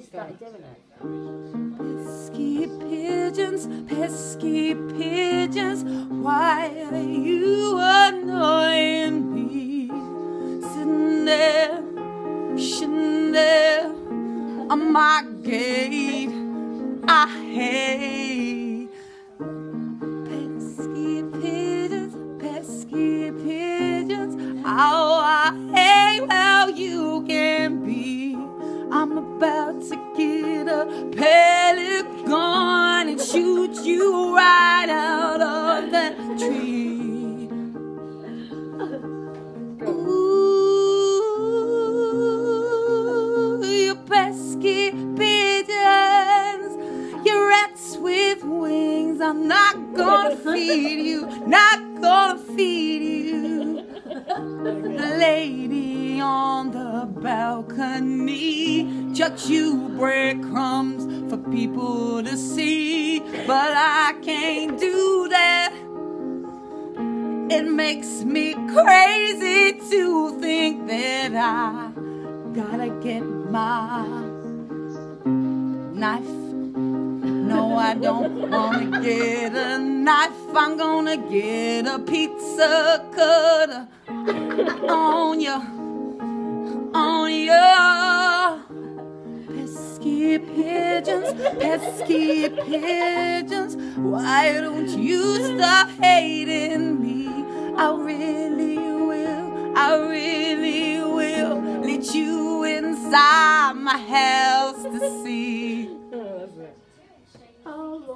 started doing it. Pesky pigeons, why are you annoying me? Sitting there on my gate, I hate pesky pigeons, how I hate how you can be. I'm about to get a pellet gun and shoot you right out of that tree. Ooh, you pesky pigeons, you rats with wings. I'm not gonna feed you, not gonna feed you. Lady on the balcony, chucks you breadcrumbs for people to see, but I can't do that. It makes me crazy to think that I gotta get my knife. No, I don't wanna get a knife. I'm gonna get a pizza cutter on ya. Pesky pigeons, why don't you stop hating me? I really will let you inside my house to see.